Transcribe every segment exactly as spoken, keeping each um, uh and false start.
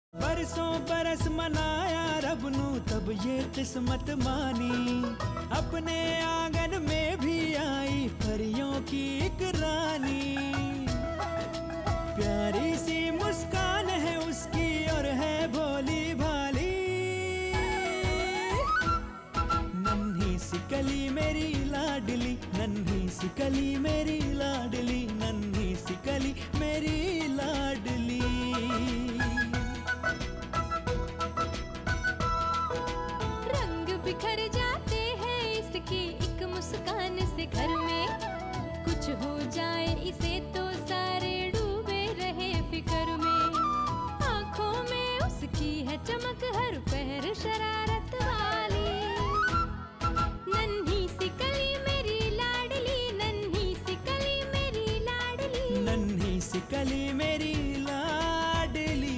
बरसों बरस मनाया रब नू तब ये किस्मत मानी, अपने आंगन में भी आई परियों की एक रानी। प्यारी सी मुस्कान है उसकी और है भोली भाली, नन्ही सी कली मेरी लाडली, नन्ही सी कली मेरी लाडली, नन्ही सी कली मेरी लाडली। बिखर जाते हैं इसकी एक मुस्कान से, घर में कुछ हो जाए इसे तो सारे डूबे रहे फिक्र में। आंखों में उसकी है चमक हर पहर शरारत वाली, नन्ही सी कली मेरी लाडली, नन्ही सी कली मेरी लाडली, नन्ही सी कली मेरी लाडली।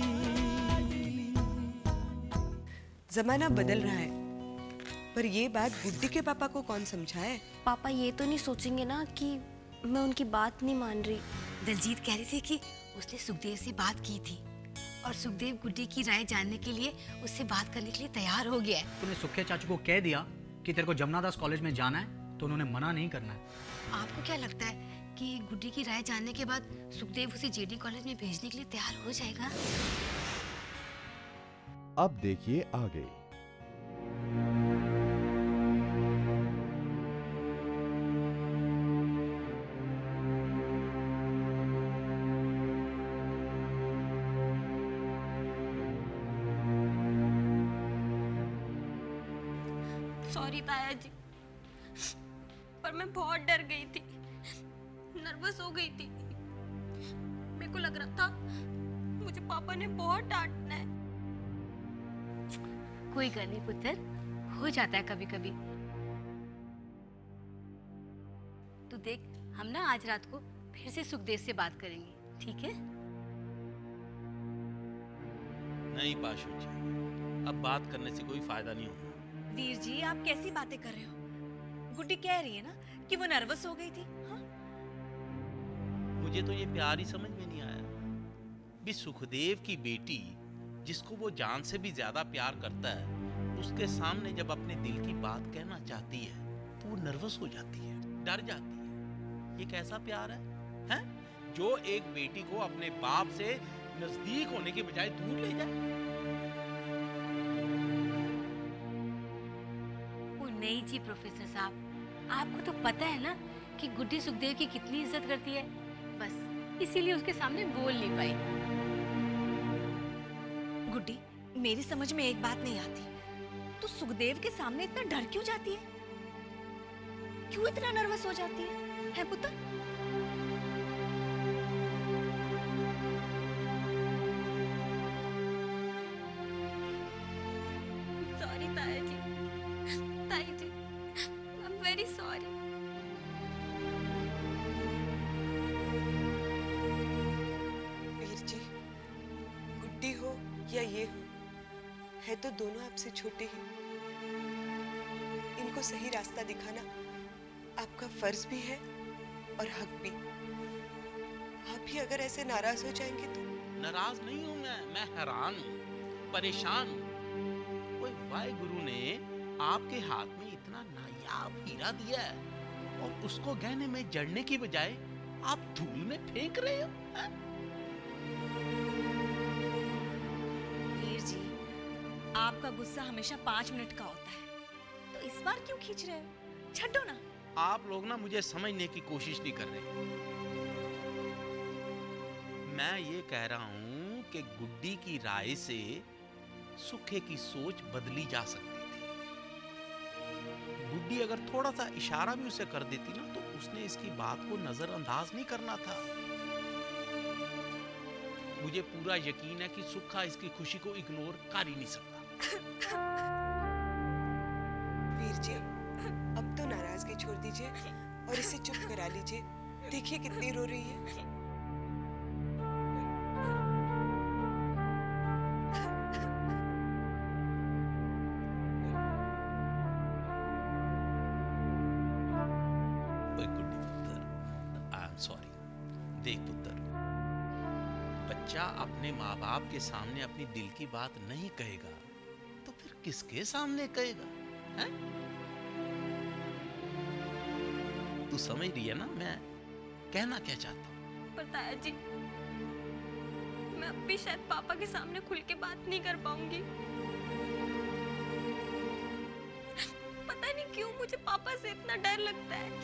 जमाना बदल रहा है, पर ये बात गुड्डी के पापा को कौन समझाए? पापा ये तो नहीं सोचेंगे ना कि मैं उनकी बात नहीं मान रही। दलजीत कह रही थी कि उसने सुखदेव से बात की थी और सुखदेव गुड्डी की राय जानने के लिए उससे बात करने के लिए तैयार हो गया है। तूने सुखे चाचू को कह दिया कि तेरे को जमुना दास कॉलेज में जाना है तो उन्होंने मना नहीं करना है। आपको क्या लगता है कि गुड्डी की राय जानने के बाद सुखदेव उसे जेडी कॉलेज में भेजने के लिए तैयार हो जाएगा? अब देखिए आगे। सॉरी ताया जी, पर मैं बहुत डर गई थी, नर्वस हो गई थी। मेरे को लग रहा था मुझे पापा ने बहुत डांटना है। कोई गल नहीं पुत्र, हो जाता है कभी कभी। तू देख, हम ना आज रात को फिर से सुखदेव से बात करेंगे, ठीक है? नहीं पाशु जी, अब बात करने से कोई फायदा नहीं होगा। वीर जी, आप कैसी बातें कर रहे हो? गुड्डी कह रही है ना कि वो नर्वस हो गई थी। हाँ? मुझे तो ये प्यार ही समझ में नहीं आया भी सुखदेव की बेटी जिसको वो जान से भी ज्यादा प्यार करता है, उसके सामने जब अपने दिल की बात कहना चाहती है तो वो नर्वस हो जाती है, डर जाती है। ये कैसा प्यार है, हैं? जो एक बेटी को अपने बाप से नजदीक होने के बजाय दूर ले जाए। नहीं जी प्रोफेसर साहब, आपको तो पता है ना कि गुड्डी सुखदेव की कितनी इज्जत करती है, बस इसीलिए उसके सामने बोल नहीं पाई। गुड्डी, मेरी समझ में एक बात नहीं आती, तू सुखदेव के सामने इतना डर क्यों जाती है? क्यों इतना नर्वस हो जाती है, है पुत्र? सॉरी ताया जी, ताई जी, I am very sorry. Veer ji, Guddi हो या ये हो, है तो दोनों आपसे छोटे ही। इनको सही रास्ता दिखाना आपका फर्ज भी है और हक भी। आप भी अगर ऐसे नाराज हो जाएंगे तो? नाराज नहीं हूं मैं, मैं हैरान हूं, परेशान हूं। कोई वाहे गुरु ने आपके हाथ में इतना नायाब हीरा दिया है और उसको गहने में जड़ने की बजाय आप धूल में फेंक रहे हो। है? वीर जी, आपका गुस्सा हमेशा पांच मिनट का होता है, तो इस बार क्यों खींच रहे हो? छड्डो ना। आप लोग ना मुझे समझने की कोशिश नहीं कर रहे। मैं ये कह रहा हूं कि गुड्डी की राय से सुखे की सोच बदली जा सकती थी। गुड्डी अगर थोड़ा सा इशारा भी उसे कर देती ना तो उसने इसकी बात को नजरअंदाज नहीं करना था। मुझे पूरा यकीन है कि सुखा इसकी खुशी को इग्नोर कर ही नहीं सकता। वीर जी, अब तो नाराजगी छोड़ दीजिए और इसे चुप करा लीजिए। देखिए कितनी रो रही है। सॉरी, देख पुत्र, बच्चा अपने माँ बाप के सामने अपनी दिल की बात नहीं कहेगा तो फिर किसके सामने कहेगा? है? तू समझ रही है ना मैं कहना क्या चाहता हूँ? पर ताया जी, मैं अब भी शायद पापा के सामने खुल के बात नहीं कर पाऊंगी। पता नहीं क्यों मुझे पापा से इतना डर लगता है।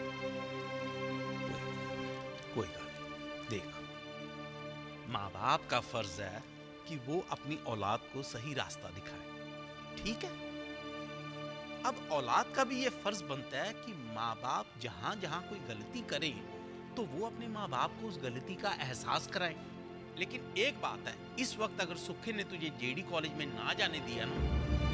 कोई बात नहीं, देख, माँ बाप का फर्ज है कि वो अपनी औलाद को सही रास्ता दिखाए, ठीक है? अब औलाद का भी ये फर्ज बनता है कि माँ बाप जहां जहां कोई गलती करे तो वो अपने माँ बाप को उस गलती का एहसास कराए। लेकिन एक बात है, इस वक्त अगर सुखे ने तुझे जेडी कॉलेज में ना जाने दिया ना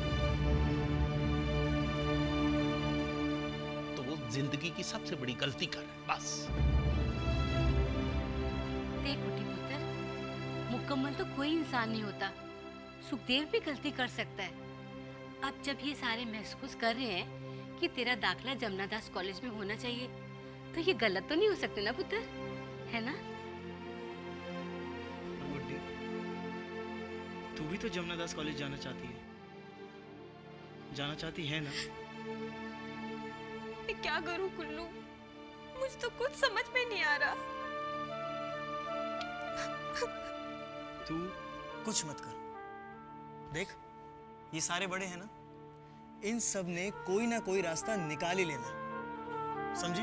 तो वो जिंदगी की सबसे बड़ी गलती कर रहा है, बस। देख गुड्डी पुत्र, मुकम्मल तो कोई इंसान नहीं होता। सुखदेव भी गलती कर सकता है। अब जब ये सारे महसूस कर रहे हैं कि तेरा दाखला जमुना दास कॉलेज में होना चाहिए तो ये गलत तो नहीं हो सकते ना पुत्र, है ना? गुड्डी, तू भी तो जमुना दास कॉलेज जाना चाहती है, जाना चाहती है ना? मैं क्या करूं कुल्लू, मुझे तो कुछ समझ में नहीं आ रहा। तू कुछ मत कर। देख, ये सारे बड़े हैं ना, इन सब ने कोई ना कोई रास्ता निकाल ही लेना, समझी?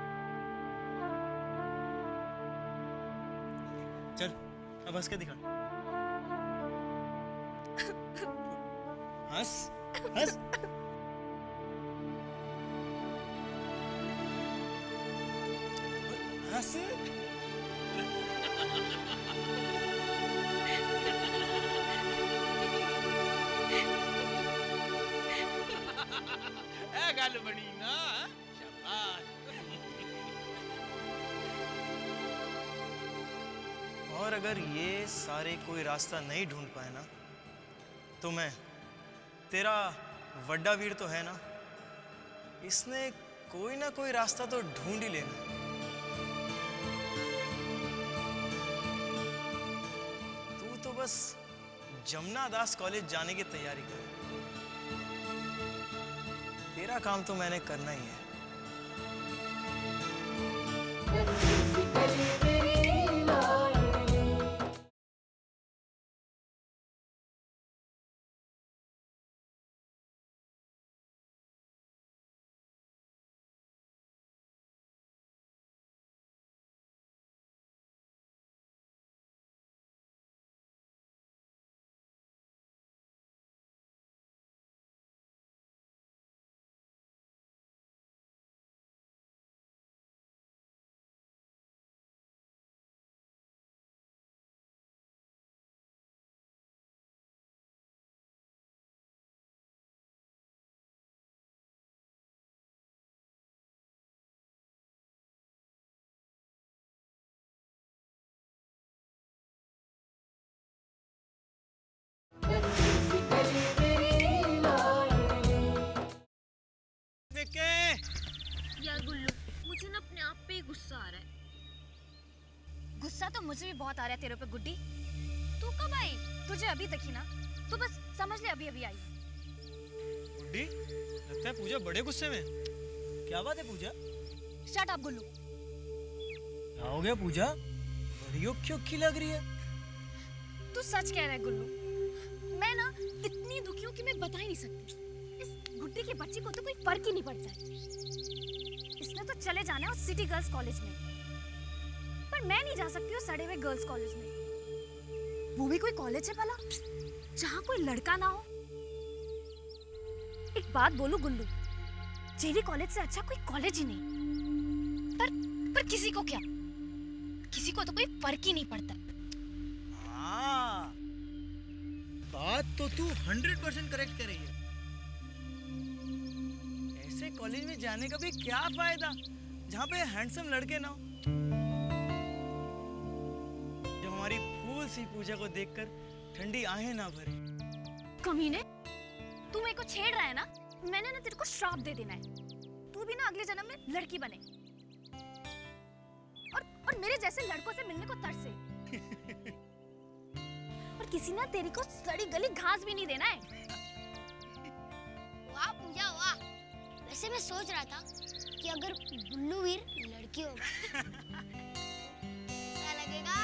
चल अब हंस के दिखा। हंस हंस। हंस। ए गल बनी ना, शाबाश। और अगर ये सारे कोई रास्ता नहीं ढूंढ पाए ना तो मैं, तेरा वड्डा वीर तो है ना, इसने कोई ना कोई रास्ता तो ढूंढ ही लेना। तू तो बस जमुना दास कॉलेज जाने की तैयारी कर, तेरा काम तो मैंने करना ही है। यार गुल्लू, मुझे ना अपने आप पे ही गुस्सा आ रहा है। गुस्सा तो मुझे भी बहुत आ रहा है तेरे पे गुड्डी। तू कब आई? तुझे अभी तक ही ना, तू बस समझ ले अभी अभी आई। गुड्डी, लगता है पूजा बड़े गुस्से में। क्या बात है पूजा? शट अप गुल्लू। क्या हो गया पूजा? बड़ी ओखी लग रही है। तू सच कह रहा है गुल्लू, मैं ना इतनी दुखी हूँ कि मैं बता ही नहीं सकती। इस गुड्डी की बच्ची को तो कोई फर्क ही नहीं पड़ता है। इसने तो चले जाना है उस सिटी गर्ल्स कॉलेज में, पर मैं नहीं जा सकती उस सड़े हुए गर्ल्स कॉलेज में। वो भी कोई कॉलेज है भला जहाँ कोई लड़का ना हो। एक बात बोलूं गुल्लू, जेडी कॉलेज से अच्छा कोई कॉलेज ही नहीं। पर पर किसी को क्या, किसी को तो कोई फर्क ही नहीं पड़ता। हाँ, बात तो तू हंड्रेड परसेंट करेक्ट कर रही है। ऐसे कॉलेज में जाने का भी क्या फायदा जहाँ पे हैंडसम लड़के ना हो। जब हमारी फूल सी पूजा को देखकर ठंडी आहें ना भरे। कमीने, तू मेरे को छेड़ रहा है ना? मैंने ना तेरे को श्राप दे देना है। तू भी ना अगले जन्म में लड़की बने और और मेरे जैसे लड़कों से मिलने को तरसे। किसी ना तेरी को सड़ी गली घास भी नहीं देना है। वाह पूजा वाह। वैसे मैं सोच रहा था कि अगर गुल्लू वीर लड़की होगा क्या लगेगा।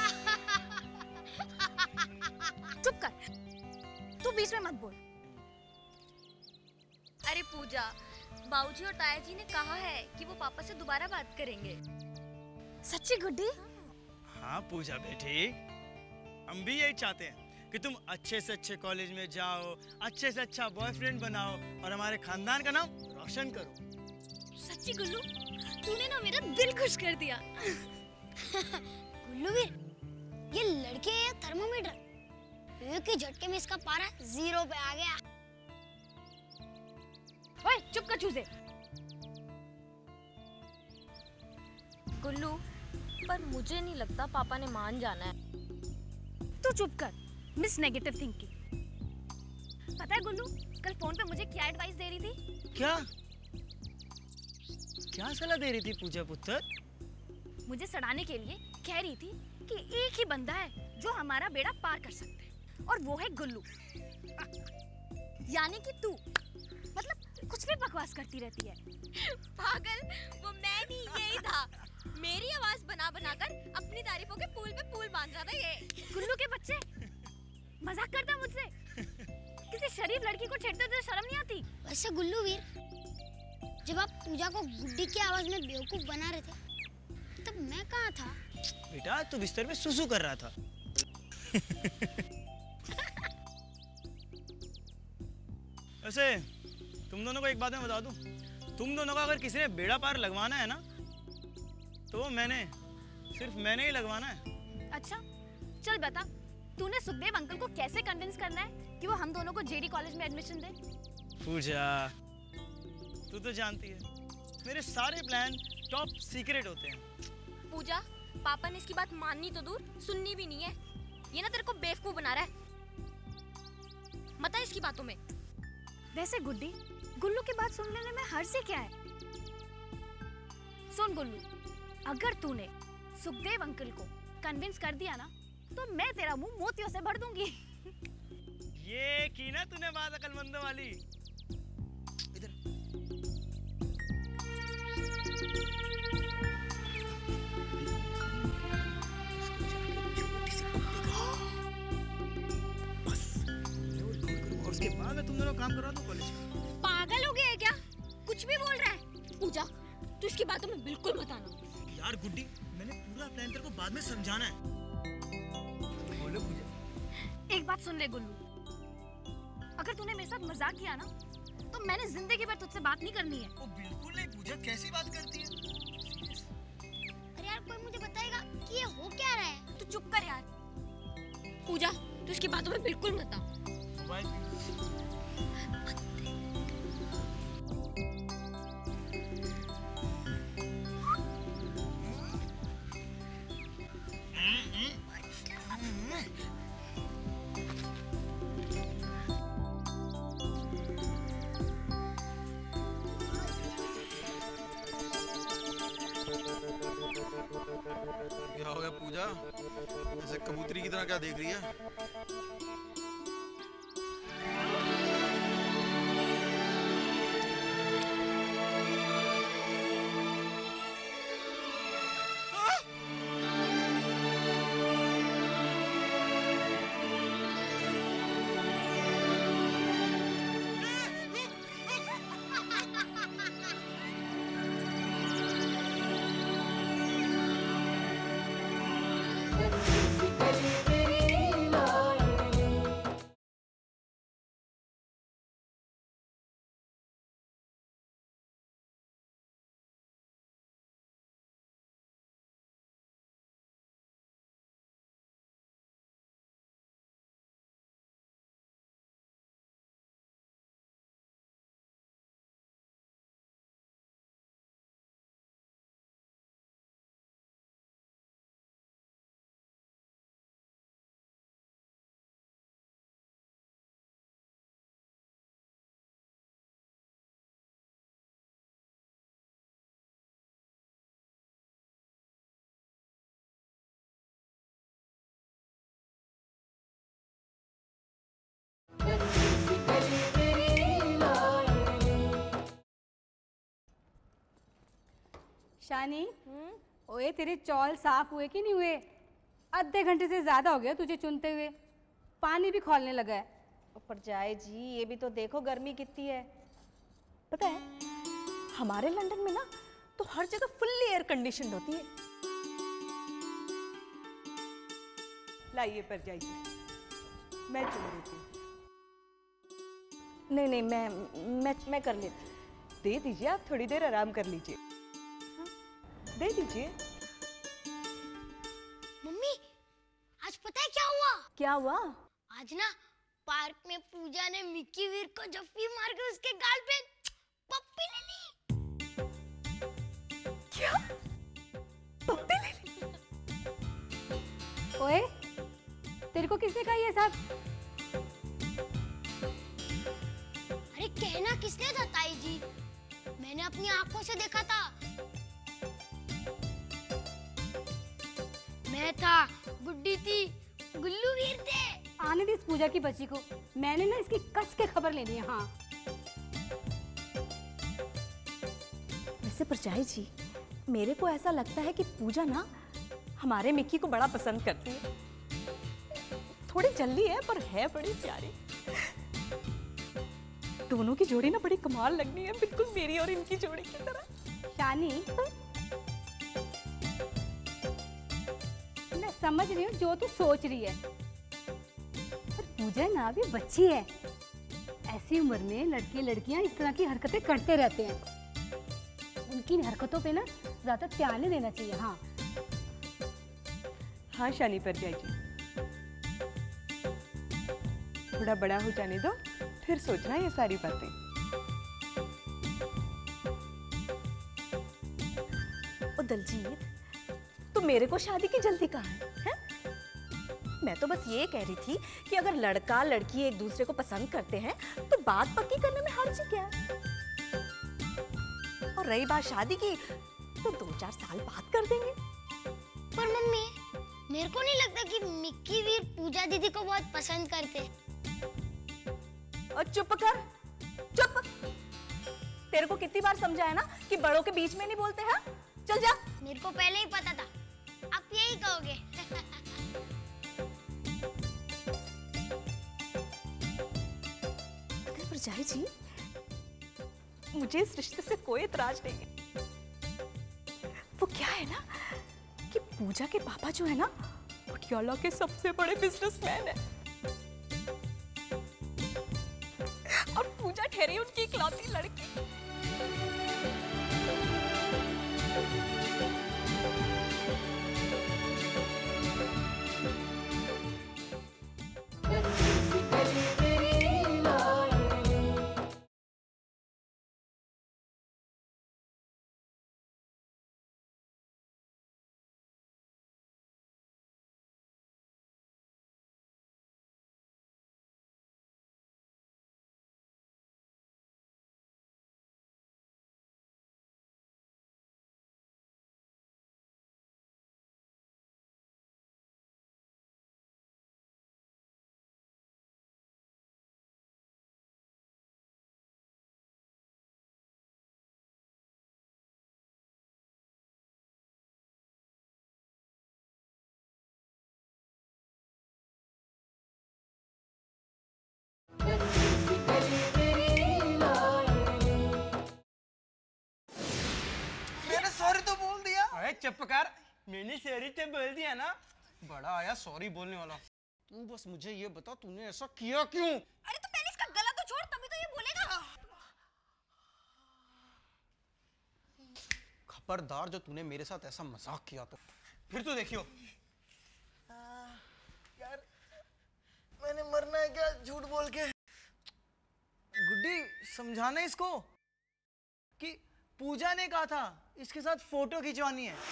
चुप कर, तू बीच में मत बोल। अरे पूजा, बाबूजी और ताया जी ने कहा है कि वो पापा से दोबारा बात करेंगे। सच्ची गुड्डी? हाँ पूजा बेटी, हम भी यही चाहते हैं कि तुम अच्छे से अच्छे कॉलेज में जाओ, अच्छे से अच्छा बॉयफ्रेंड बनाओ और हमारे खानदान का नाम रोशन करो। सच्ची गुल्लू, तूने ना मेरा दिल खुश कर दिया। गुल्लू वीर, ये लड़के या थर्मोमीटर, एक ही झटके में इसका पारा जीरो पे आ गया। ओए चुप कर चूजे। गुल्लू, पर मुझे नहीं लगता पापा ने मान जाना है। तू चुप कर, मिस नेगेटिव थिंकिंग। पता है गुल्लू, कल फोन पे मुझे क्या एडवाइस दे रही थी? क्या क्या सलाह दे रही थी पूजा पुत्र? मुझे सड़ाने के लिए कह रही थी कि एक ही बंदा है जो हमारा बेड़ा पार कर सकता है और वो है गुल्लू। यानी कि तू। मतलब कुछ भी बकवास करती रहती है। पागल, वो मैं नहीं, यही था। मेरी आवाज बना बनाकर अपनी तारीफों के पुल पे पुल बांध रहा था ये। गुल्लू के बच्चे, मजाक करता मुझसे। किसी शरीफ लड़की को छेड़ते तो शर्म नहीं आती? वैसे गुल्लू वीर, जब आप पूजा को गुड्डी की आवाज में बेवकूफ बना रहे थे, तब मैं कहाँ था? बेटा तू बिस्तर में सुसु कर रहा था। वैसे तुम दोनों को एक बात मैं बता दूं, तुम दोनों को अगर किसी ने बेड़ा पार लगवाना है ना, तो वो मैंने, सिर्फ मैंने ही लगवाना है। अच्छा चल बता, तूने सुखदेव अंकल को कैसे कन्विंस करना है कि वो हम दोनों को जेडी कॉलेज में एडमिशन दे? पूजा, तू तो जानती है मेरे सारे प्लान टॉप सीक्रेट होते हैं। पूजा, पापा ने इसकी बात माननी तो दूर, सुननी भी नहीं है। ये ना तेरे को बेवकूफ बना रहा है। मत आ इसकी बातों में। वैसे गुड्डी, गुल्लू की बात सुन लेने में हर्ज से क्या है? सुन गुल्लू, अगर तूने सुखदेव अंकल को कन्विंस कर दिया ना, तो मैं तेरा मुंह मोतियों से भर दूंगी। ये की ना तूने बात अकलमंदों वाली। इधर बस, और उसके बाद मैं तुम दोनों काम करा दूं कॉलेज का। पागल हो गया है क्या? कुछ भी बोल रहा है। पूजा, तू इसकी बातों में बिल्कुल मत आना। यार गुड्डी, मैंने पूरा प्लान तेरे को बाद में समझाना है। बोलो पूजा। एक बात सुन ले गुल्लू, अगर तूने मेरे साथ मजाक किया ना, तो मैंने जिंदगी भर तुझसे बात नहीं करनी है। ओ बिल्कुल नहीं पूजा, कैसी बात करती है? अरे यार कोई मुझे बताएगा कि ये हो क्या रहा है? तू चुप कर यार। पूजा, तू इसकी बातों में बिल्कुल मत आ। क्या हो गया पूजा, ऐसे कबूतरी की तरह क्या देख रही है? मेरी शानी, ओए तेरे चौल साफ हुए कि नहीं हुए? आधे घंटे से ज्यादा हो गया तुझे चुनते हुए, पानी भी खौलने लगा है। ऊपर जाए जी, ये भी तो देखो गर्मी कितनी है। पता है हमारे लंदन में ना तो हर जगह फुल्ली एयर कंडीशन होती है। लाइए पर जाइए, मैं चुन देती हूँ। नहीं नहीं मैं मैं मैं कर लेती। दे दीजिए, आप थोड़ी देर आराम कर लीजिए। हाँ, दे दीजिए। मम्मी, आज पता है क्या हुआ? क्या हुआ? आज ना पार्क में पूजा ने मिक्की वीर को जफ्फी मार के उसके गाल पे पप्पी ले ली। क्या? पप्पी ले ली? ओए, तेरे को किसने कहा ये सब? अरे कहना किसने था ताई जी? मैंने अपनी आंखों से देखा था। मैं था, गुड्डी थी, गुल्लू वीर थे। आने दे इस पूजा की बच्ची को, मैंने ना इसकी कस के खबर लेनी है। हाँ वैसे परचाई जी, मेरे को ऐसा लगता है कि पूजा ना हमारे मिक्की को बड़ा पसंद करती है। थोड़ी जल्दी है पर है बड़ी प्यारी। दोनों की जोड़ी ना बड़ी कमाल लगनी है, बिल्कुल मेरी और इनकी जोड़ी की तरह। शानी, मैं समझ रही हूँ जो तू सोच रही है, पर पूजा ना भी बच्ची है। ऐसी उम्र में लड़के लड़कियां इस तरह की हरकतें करते रहते हैं। उनकी हरकतों पे ना ज्यादा ध्यान नहीं देना चाहिए। हाँ हाँ शानी पर जाइए, थोड़ा बड़ा हो जाने दो, फिर सोचना ये सारी बातें। ओ दलजीत, तो मेरे को शादी की जल्दी कहाँ है, है? मैं तो बस ये कह रही थी कि अगर लड़का लड़की एक दूसरे को पसंद करते हैं तो बात पक्की करने में हर्ज क्या है? और रही बात शादी की, तो दो चार साल बाद कर देंगे। पर मम्मी, मेरे को नहीं लगता कि मिक्की वीर पूजा दीदी को बहुत पसंद करते। और चुप कर, चुप। तेरे को कितनी बार समझाया ना कि बड़ों के बीच में नहीं बोलते हैं? चल जा। मेरे को पहले ही पता था, आप यही कहोगे। परजाई जी, मुझे इस रिश्ते से कोई इतराज नहीं है। वो क्या है ना कि पूजा के पापा जो है ना, पटियाला के सबसे बड़े बिजनेसमैन है और पूजा ठहरी उनकी इकलौती लड़की। मैंने सॉरी तो बोल दिया। अरे चुप कर, मैंने सॉरी तो बोल दिया ना। बड़ा आया सॉरी बोलने वाला। तू बस मुझे ये बता, तूने ऐसा किया क्यों? अरे तो पहले इसका गला तो छोड़, तभी तो ये बोलेगा। खबरदार, जो तूने मेरे साथ ऐसा मजाक किया तो फिर तो देखियो। यार मैंने मरना है क्या झूठ बोल के? गुड्डी, समझाना इसको कि पूजा ने कहा था इसके साथ फोटो खिंचवानी है।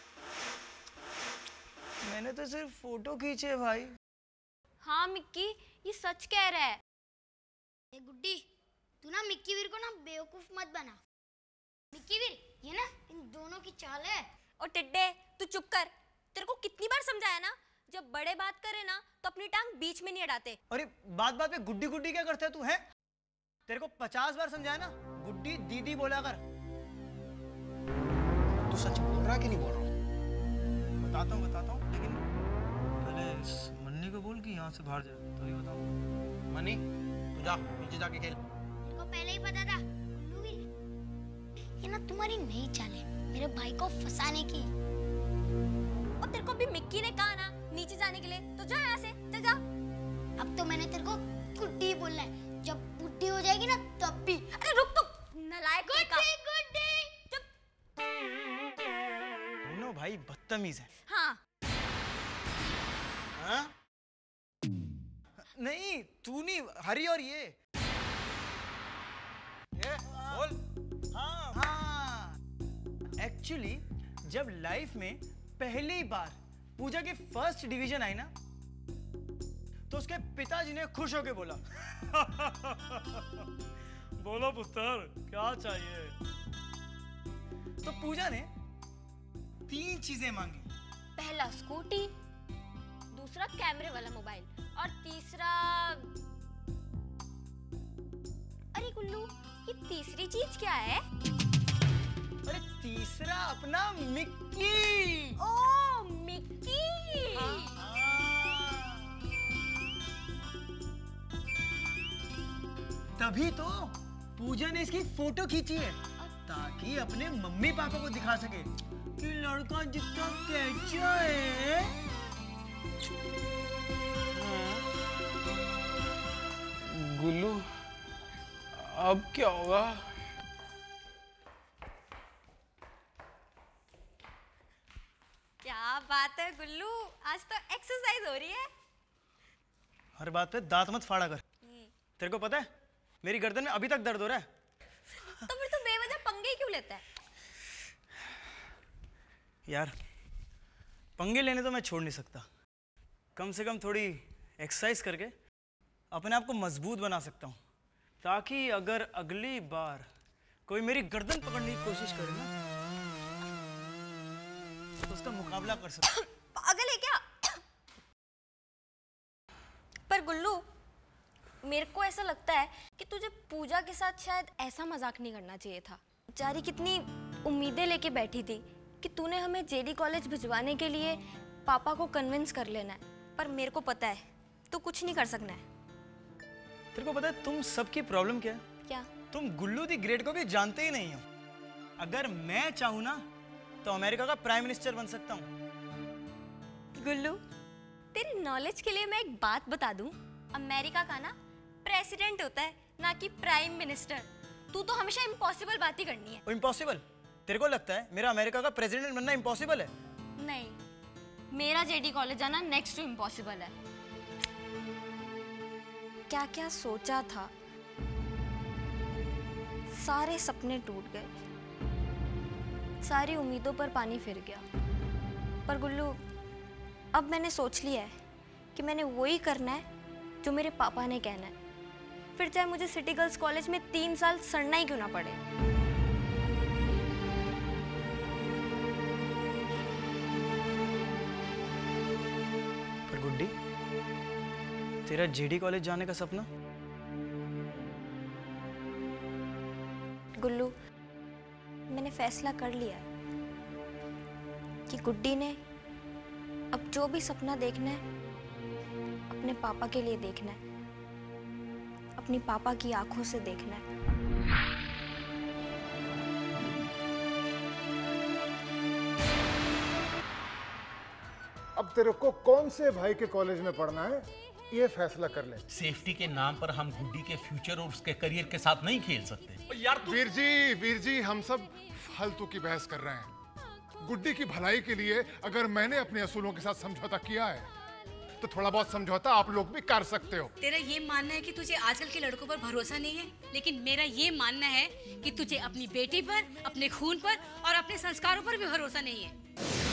मैंने तो सिर्फ फोटो खींचे भाई। हाँ मिक्की, ये सच कह रहा है। ए गुड्डी, तू ना मिक्की वीर को ना बेवकूफ मत बना। मिक्की वीर, ये ना इन दोनों की चाल है। और टिड्डे, तू चुप कर। तेरे को कितनी बार समझाया ना, जब बड़े बात करे ना तो अपनी टांग बीच में नहीं अड़ाते। अरे बात बात पे गुड्डी गुड्डी क्या करता है तू? है तेरे को पचास बार समझाया ना, गुड्डी दीदी बोला कर। तू सच बोल रहा है कि नहीं बोल रहा? बताता हूँ बताता हूँ, लेकिन पहले इस मन्नी को बोल कि यहाँ से बाहर जाए तभी तो बताऊँ। मनी तू जा नीचे जाके खेल। को पहले ही पता था गुल्लू भी ये ना तुम्हारी नई चाल है मेरे भाई को फंसाने की। और तेरे को भी मिक्की ने कहा ना नीचे जाने के लिए, तो जा यहाँ से, चल जा। अब तो मैंने तेरे को गुड्डी बोलना है, जब बुड्ढी हो जाएगी ना तब भी। अरे रुक तू, नालायक गुड्डी गुड्डी। नो भाई बदतमीज है। हाँ हाँ? नहीं तू नहीं, हरी और ये ये बोल। हाँ हाँ एक्चुअली जब लाइफ में पहली बार पूजा के फर्स्ट डिवीजन आई ना, तो उसके पिताजी ने खुश होके बोला बोलो पुत्र क्या चाहिए। तो पूजा ने तीन चीजें मांगी। पहला स्कूटी, दूसरा कैमरे वाला मोबाइल और तीसरा, अरे गुल्लू ये तीसरी चीज क्या है? अरे तीसरा अपना मिक्की। ओ मिक्की। हाँ, हाँ। तभी तो पूजा ने इसकी फोटो खींची है ताकि अपने मम्मी पापा को दिखा सके कि लड़का जितना कैचा है। गुल्लू अब क्या होगा? क्या बात है गुल्लू, आज तो एक्सरसाइज हो रही है। हर बात पे दांत मत फाड़ा कर। तेरे को पता है मेरी गर्दन में अभी तक दर्द हो रहा है। तो फिर तू बेवजह पंगे क्यों लेता है? यार पंगे लेने तो मैं छोड़ नहीं सकता, कम से कम थोड़ी एक्सरसाइज करके अपने आप को मजबूत बना सकता हूँ, ताकि अगर अगली बार कोई मेरी गर्दन पकड़ने की कोशिश करे ना तो उसका मुकाबला कर सकता। पागल है क्या? पर गुल्लू मेरे को ऐसा लगता है कि तुझे पूजा के साथ शायद ऐसा मजाक नहीं करना चाहिए था। बेचारी कितनी उम्मीदें लेके बैठी थी कि तूने हमें जेडी कॉलेज भिजवाने के लिए पापा को कन्विंस कर लेना है, पर मेरे को पता है तू कुछ नहीं कर सकना है। तेरे को पता है तुम सबकी प्रॉब्लम क्या है? क्या? तुम गुल्लू दी ग्रेट को भी जानते ही नहीं हो। अगर मैं चाहूँ ना तो अमेरिका का प्राइम मिनिस्टर बन सकता हूँ। गुल्लू तेरी नॉलेज के लिए मैं एक बात बता दूं, अमेरिका का ना प्रेसिडेंट होता है ना कि प्राइम मिनिस्टर। तू तो हमेशा इम्पॉसिबल बात ही करनी है। इम्पॉसिबल? तेरे को लगता है मेरा अमेरिका का प्रेसिडेंट बनना इम्पॉसिबल है? नहीं, मेरा जेडी कॉलेज जाना नेक्स्ट टू इम्पॉसिबल है। क्या क्या सोचा था, सारे सपने टूट गए, सारी उम्मीदों पर पानी फिर गया। पर गुल्लू अब मैंने सोच लिया है कि मैंने वही करना है जो मेरे पापा ने कहना है, फिर चाहे मुझे सिटी गर्ल्स कॉलेज में तीन साल सड़ना ही क्यों ना पड़े। पर गुड्डी तेरा जेडी कॉलेज जाने का सपना? गुल्लू मैंने फैसला कर लिया है कि गुड्डी ने अब जो भी सपना देखना है अपने पापा के लिए देखना है, अपनी पापा की आंखों से देखना है। अब तेरे को कौन से भाई के कॉलेज में पढ़ना है ये फैसला कर ले। सेफ्टी के नाम पर हम गुड्डी के फ्यूचर और उसके करियर के साथ नहीं खेल सकते। यार तू... वीर जी वीर जी हम सब फालतू की बहस कर रहे हैं। गुड्डी की भलाई के लिए अगर मैंने अपने असूलों के साथ समझौता किया है तो थोड़ा बहुत समझौता आप लोग भी कर सकते हो। तेरा ये मानना है कि तुझे आजकल के लड़कों पर भरोसा नहीं है, लेकिन मेरा ये मानना है कि तुझे अपनी बेटी पर, अपने खून पर और अपने संस्कारों पर भी भरोसा नहीं है।